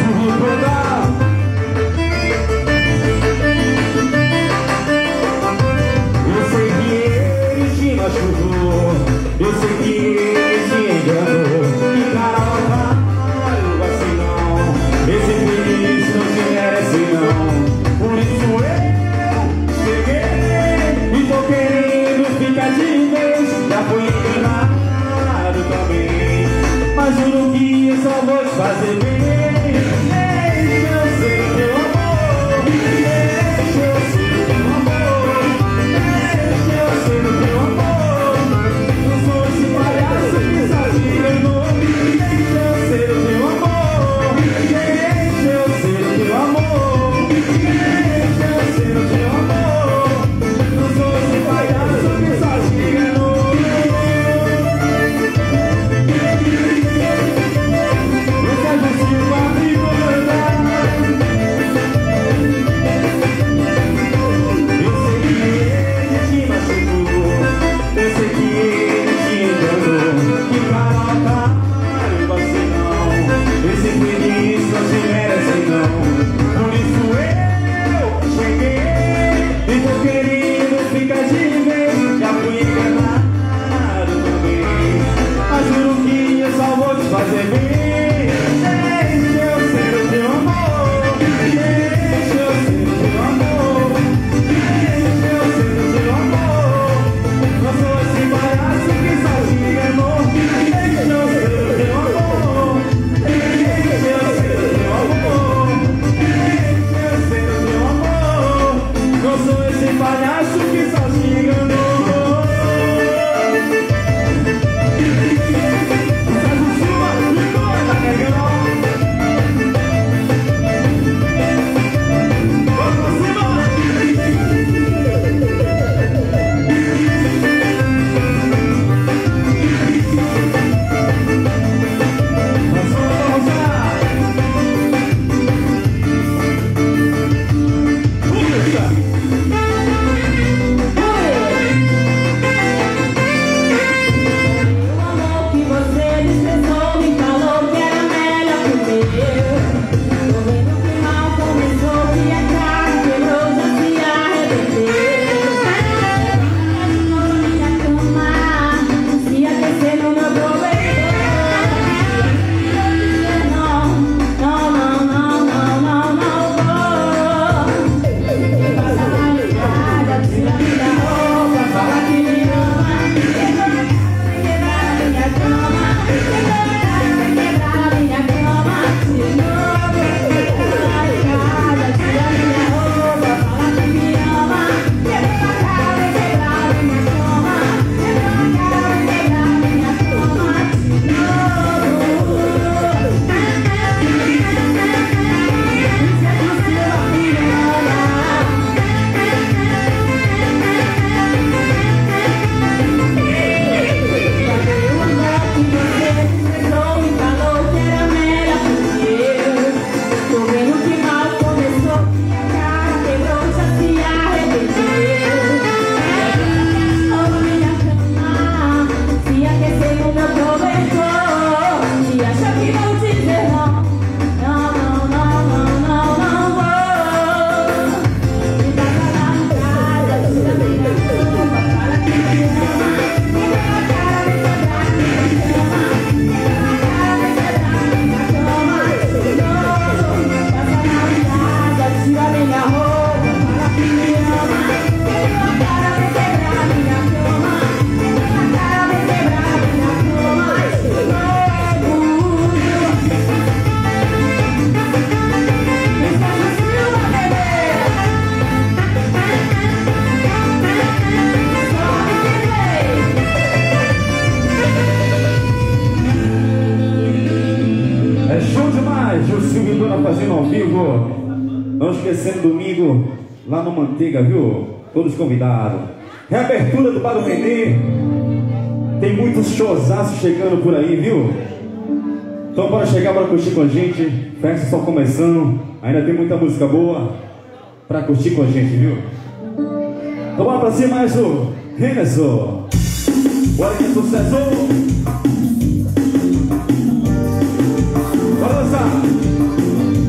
Eu sei que ele te enganou. Que cara otário, assim não. Esse feliz não te merece não. Por isso eu cheguei e tô querendo ficar de vez. Já fui enganado também, mas juro que eu só vou te fazer bem. Deixa eu ser o teu amor. Deixa eu ser o teu amor. Deixa eu ser o teu amor. Fazendo ao vivo, não esquecendo domingo lá no Manteiga, viu? Todos convidados. Reabertura do Bar do Nenê. Tem muitos showzaços chegando por aí, viu? Então bora chegar, bora curtir com a gente. Festa só começando, ainda tem muita música boa pra curtir com a gente, viu? Então bora pra cima mais o Reneso. Bora que é sucesso! Bora dançar!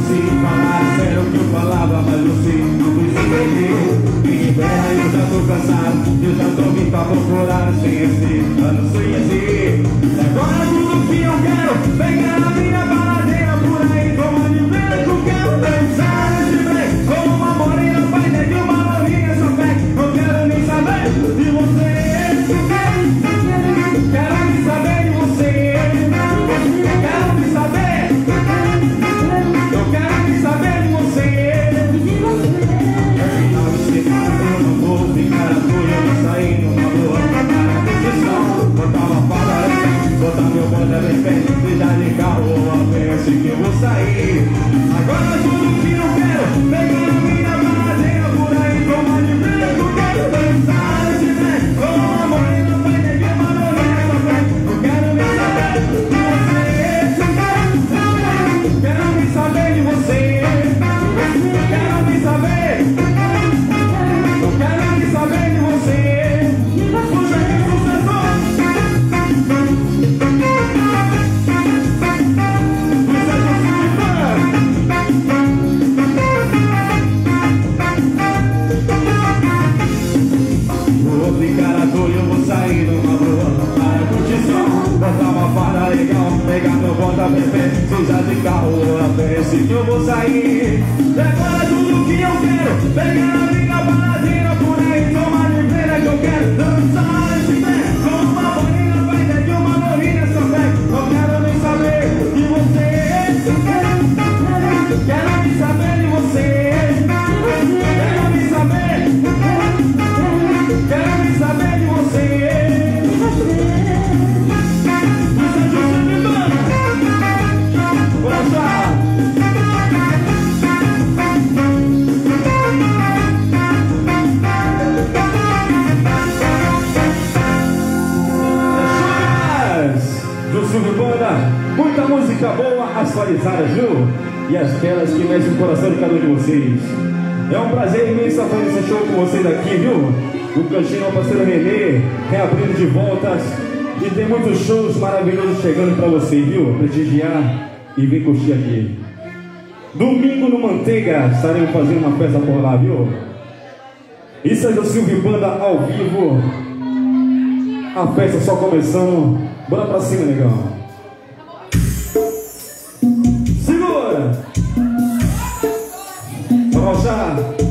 Se falar sério o que eu falava, mas você não quis entender. Me libera, eu já tô cansado, eu já tô vindo pra procurar sem esse, eu não sei assim. Agora tudo que eu quero, pegar a minha baladeira por aí, como de ver que eu quero dançar de bem, como uma morena, pai de uma novinha, só pé, não quero nem saber de você. Quero nem saber de você. Quero nem saber. Eu quero nem saber de você. Afinal de semana eu não vou ficar à toa, eu vou sair numa boa para a decisão. Botar uma fada legal, botar meu bota bem perto, seja de carro ou a pé, assim que eu vou sair. Agora tudo que eu quero, pegar a minha baladeira por aí, tomar de bem, eu quero dançar de bem, como uma morena, pai de uma novinha, só pé, eu quero nem saber de você. Quero nem saber de você. Quero nem saber. Não quero nem saber de você. Puxa aí, sucessor. Vou ficar à toa e eu vou sair numa boa para a curtição. Botar uma farda legal, pegar meu bota perfeito, seja de carro ou a pé, assim que eu vou sair. E agora tudo que eu quero, pegar a minha baladeira por aí, tomar de feira que eu quero dançar esse pé, como uma morena, vai ter de uma novinha, só pé, não quero nem saber de você. Quero nem saber de você. Quero nem saber. Quero nem saber de você. Do Silvio Banda, muita música boa, atualizadas, viu? E aquelas que mexem o coração de cada um de vocês. É um prazer imenso fazer esse show com vocês aqui, viu? O Cantinho ao Parceiro Renê, reabrindo de voltas. E tem muitos shows maravilhosos chegando pra vocês, viu? Prestigiar e vir curtir aqui. Domingo no Manteiga, estaremos fazendo uma festa por lá, viu? Isso é do Silvio Banda ao vivo. A festa só começando. Bora pra cima, negão. Segura! Vamos lá.